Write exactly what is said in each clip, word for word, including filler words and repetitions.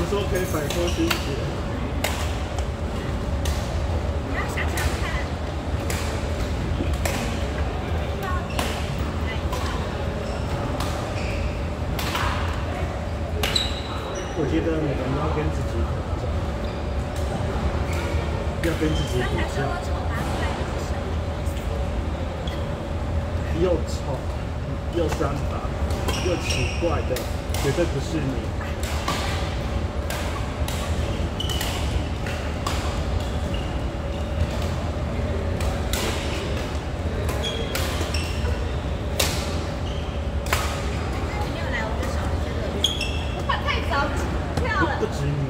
说可以摆脱心结。 你要想想看。 我觉得每个人都要跟自己挑战，要跟自己比较。又丑又三八又奇怪的，绝对不是你。不止你，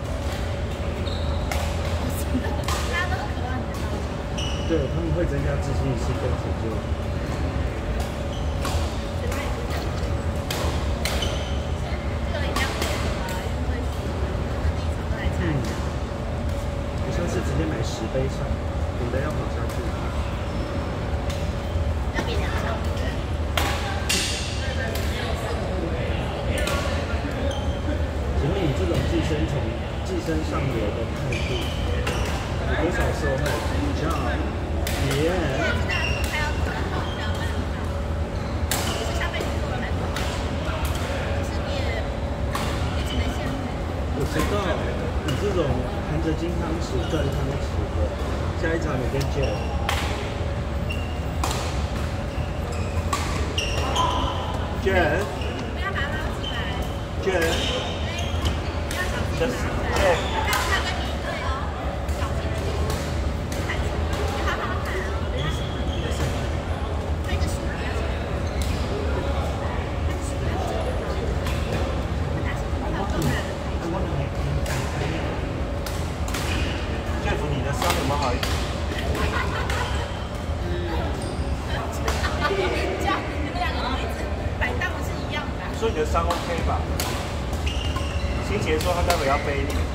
大家都很渴望你的到来。 对，他们会增加自信心跟成就感。 这个一定要点吧，因为第一场都来参加。 我下次直接买十杯上，免得要跑下去。 要比两场。 请问你这种寄生虫、寄生上流的态度，有多少受害者？这样，耶！ 还要做得好，这样蛮好。只是消费你做的蛮不好，可是你也也只能羡慕。 我知道，你这种含着金汤匙赚汤匙的，下一场你跟 Jeff。Jeff。 不要把它捞起来。 Jeff。Just check。 他跟你对哦，小心点，看清，你好好看哦，人家喜欢你的什么？那个鼠标，那个鼠标真的好，他打是很好看的。 Jeff，你的伤有没有好一点？ 这样，你们两个一直摆荡是一样的。 说你的伤 OK 吧？欣姐说她待会要背你。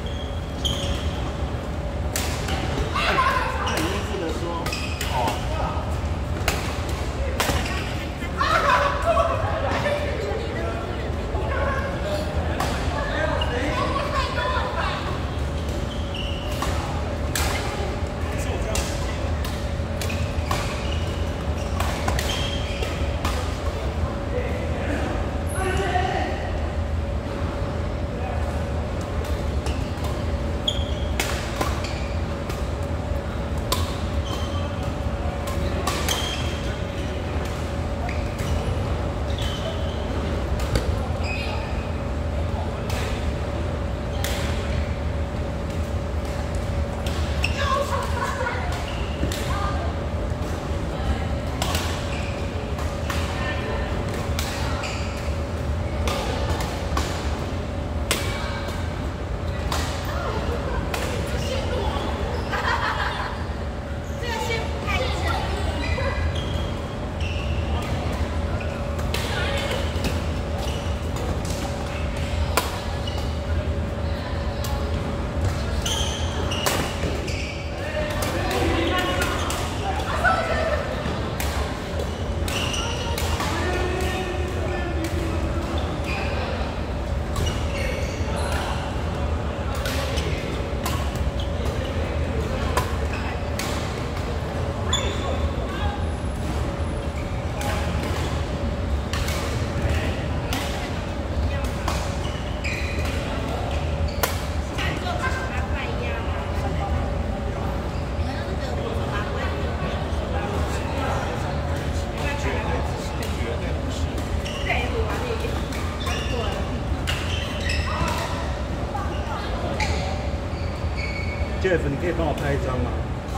很应付的说，哦。Jeff， 你可以帮我拍一张吗？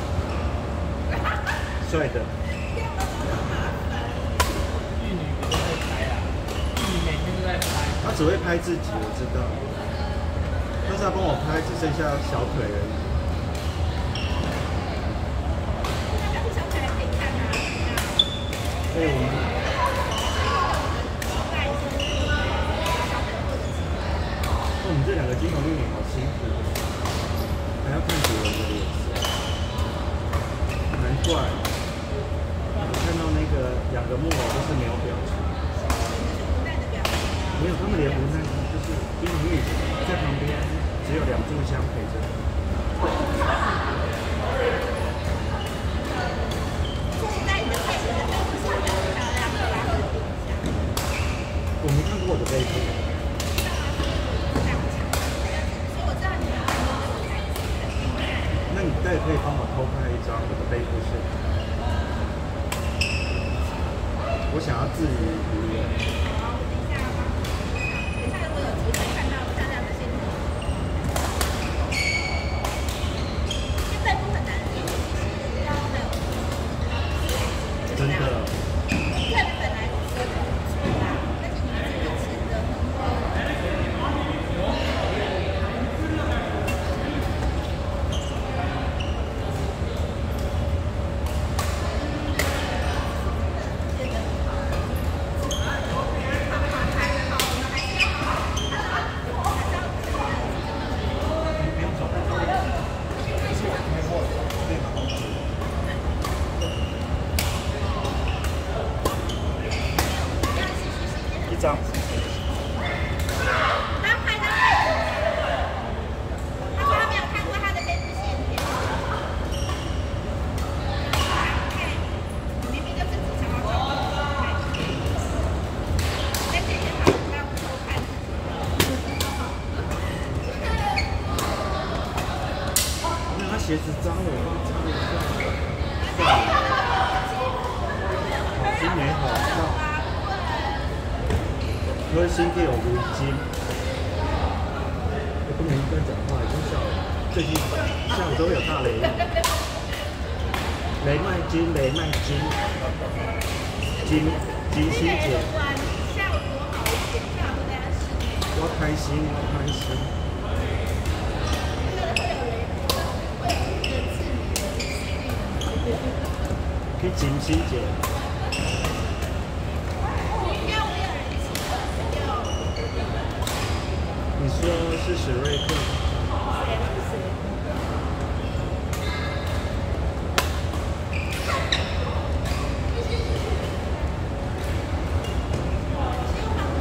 帅的。 玉女不会拍啊，玉女每天都在拍。 他只会拍自己，我知道。但是他帮我拍，只剩下小腿而已。 小腿还可以看啊。 所以我们。我们这两个金童玉女好辛苦。还要看主人的脸色，难怪我看到那个两个木偶都是没有表情，没有，他们连无奈就是金童玉女。 在旁边只有两炷香陪着。 现在你的配饰的背部上面很漂亮，可以来我的冰箱。 我没看过我的背部。 所以我知道你有很多这种材质很厉害。 那你再可以帮我偷拍一张我的背部是？我想要自娱娱人。 好，我等一下要帮你。等一下如果有机会看到漂亮的线条，因为背部很难做，其实腰还有真的。 个人本来是不错啦，但是你们自己吃的很好。 一张。 他拍他背部，他说他没有看过他的背部线条。看，你明明就自己想要找看，但这些好像不偷看。 那他鞋子脏了，我帮他擦一下。算了，好心没好报。核心给有围巾，我不能乱讲话，已经下午最近下午都会有大雷雨。雷麦金，雷麦金，金金星姐， 下午多好，下午大家室内。 我开心，我开心。去金星姐。你说是史瑞克？